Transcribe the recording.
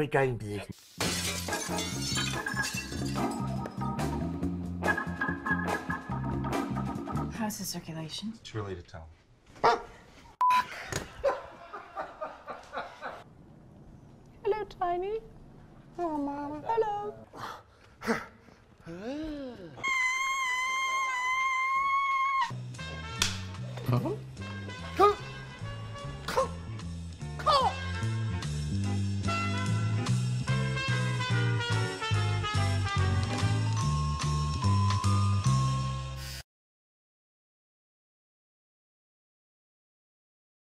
very game to you. How's the circulation? Too early to tell. Hello, Tiny. Oh, Mama. Hello. Huh?